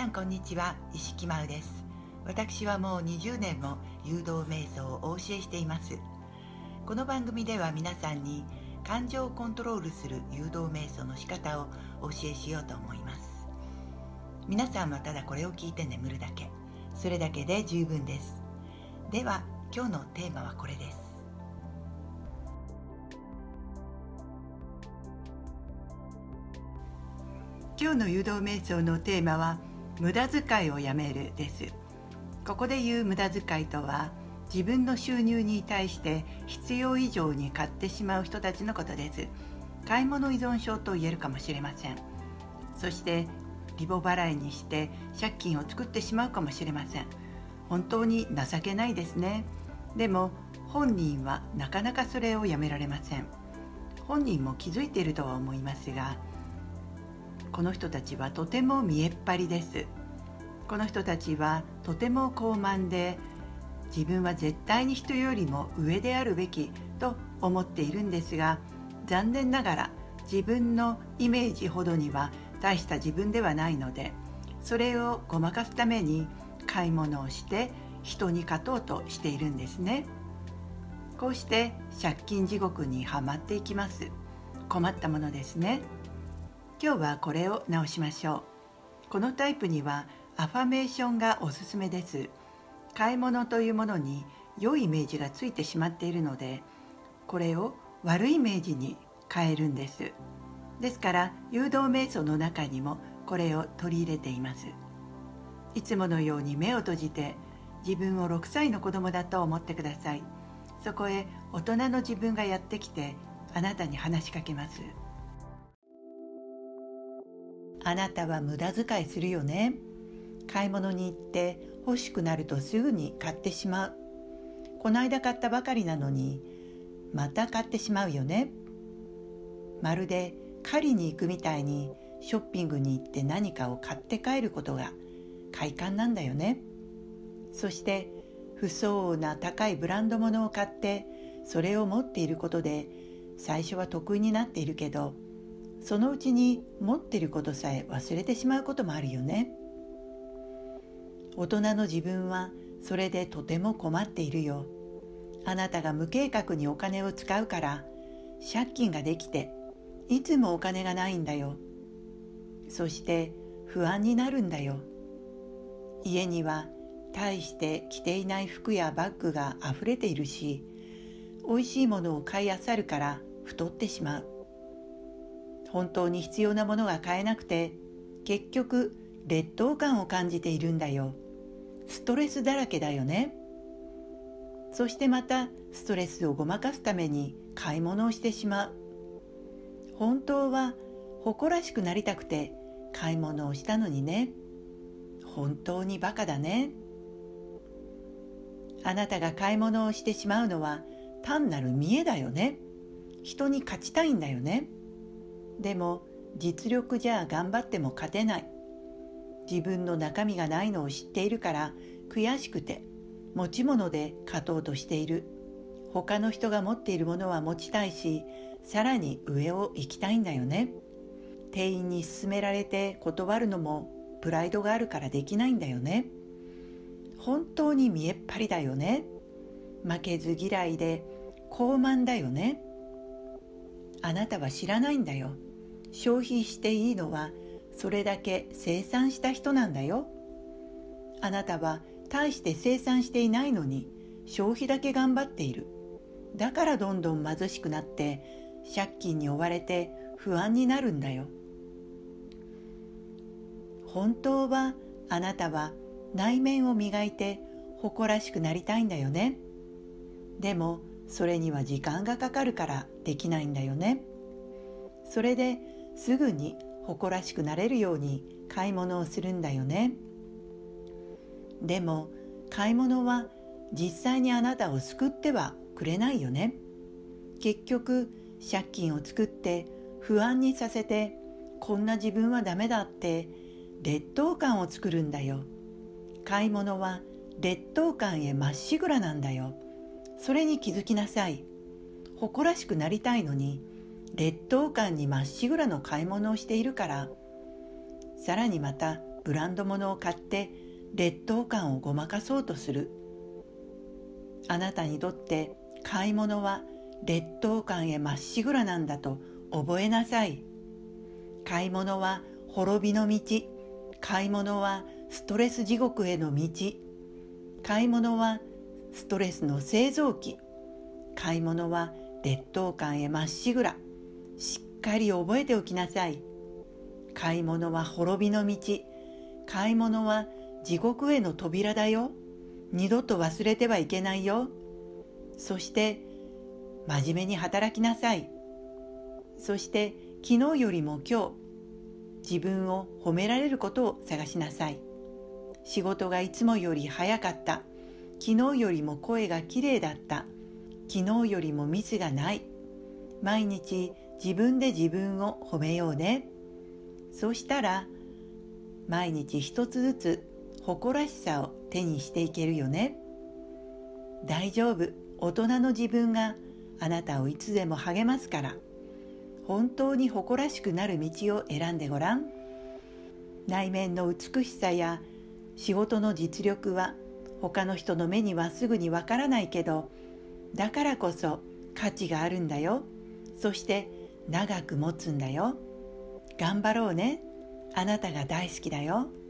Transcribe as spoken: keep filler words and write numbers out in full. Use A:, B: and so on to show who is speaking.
A: さんこんにちは、石木真央です。私はもうにじゅうねんも誘導瞑想をお教えしています。この番組では皆さんに感情をコントロールする誘導瞑想の仕方をお教えしようと思います。皆さんはただこれを聞いて眠るだけ、それだけで十分です。では今日のテーマはこれです。今日の誘導瞑想のテーマは無駄遣いをやめるです。ここで言う無駄遣いとは、自分の収入に対して必要以上に買ってしまう人たちのことです。買い物依存症と言えるかもしれません。そしてリボ払いにして借金を作ってしまうかもしれません。本当に情けないですね。でも本人はなかなかそれをやめられません。本人も気づいているとは思いますが、この人たちはとても見えっ張りです。この人たちはとても高慢で、自分は絶対に人よりも上であるべきと思っているんですが、残念ながら自分のイメージほどには大した自分ではないので、それをごまかすために買い物をして人に勝とうとしているんですね。こうして借金地獄にはまっていきます。困ったものですね。今日はこれを直しましょう。このタイプにはアファメーションがおすすめです。買い物というものに良いイメージがついてしまっているので、これを悪いイメージに変えるんです。ですから誘導瞑想の中にもこれを取り入れています。いつものように目を閉じて、自分をろくさいの子供だと思ってください。そこへ大人の自分がやってきて、あなたに話しかけます。あなたは無駄遣いするよね。買い物に行って欲しくなるとすぐに買ってしまう。この間買ったばかりなのにまた買ってしまうよね。まるで狩りに行くみたいにショッピングに行って何かを買って帰ることが快感なんだよね。そして不相応な高いブランド物を買ってそれを持っていることで最初は得意になっているけど、そのうちに持っていることさえ忘れてしまうこともあるよね。大人の自分はそれでとても困っているよ。あなたが無計画にお金を使うから借金ができて、いつもお金がないんだよ。そして不安になるんだよ。家には大して着ていない服やバッグがあふれているし、おいしいものを買い漁るから太ってしまう。本当に必要なものが買えなくて、結局劣等感を感じているんだよ。ストレスだらけだよね。そしてまたストレスをごまかすために買い物をしてしまう。本当は誇らしくなりたくて買い物をしたのにね。本当にバカだね。あなたが買い物をしてしまうのは単なる見栄だよね。人に勝ちたいんだよね。でも実力じゃ頑張っても勝てない。自分の中身がないのを知っているから悔しくて持ち物で勝とうとしている。他の人が持っているものは持ちたいし、さらに上を行きたいんだよね。店員に勧められて断るのもプライドがあるからできないんだよね。本当に見えっ張りだよね。負けず嫌いで高慢だよね。あなたは知らないんだよ。消費していいのはそれだけ生産した人なんだよ。あなたは大して生産していないのに消費だけ頑張っている。だからどんどん貧しくなって借金に追われて不安になるんだよ。本当はあなたは内面を磨いて誇らしくなりたいんだよね。でもそれには時間がかかるからできないんだよね。それですぐに誇らしくなれるように買い物をするんだよね。でも買い物は実際にあなたを救ってはくれないよね。結局借金を作って不安にさせて、こんな自分はダメだって劣等感を作るんだよ。買い物は劣等感へまっしぐらなんだよ。それに気づきなさい。誇らしくなりたいのに劣等感にまっしぐらの買い物をしているから、さらにまたブランド物を買って劣等感をごまかそうとする。あなたにとって買い物は劣等感へまっしぐらなんだと覚えなさい。買い物は滅びの道。買い物はストレス地獄への道。買い物はストレスの製造機。買い物は劣等感へまっしぐら。しっかり覚えておきなさい。買い物は滅びの道。買い物は地獄への扉だよ。二度と忘れてはいけないよ。そして真面目に働きなさい。そして昨日よりも今日、自分を褒められることを探しなさい。仕事がいつもより早かった。昨日よりも声がきれいだった。昨日よりもミスがない。毎日自分で自分を褒めようね。そうしたら毎日一つずつ誇らしさを手にしていけるよね。大丈夫。大人の自分があなたをいつでも励ますから。本当に誇らしくなる道を選んでごらん。内面の美しさや仕事の実力は他の人の目にはすぐにわからないけど、だからこそ価値があるんだよ。そして長く持つんだよ。頑張ろうね。あなたが大好きだよ。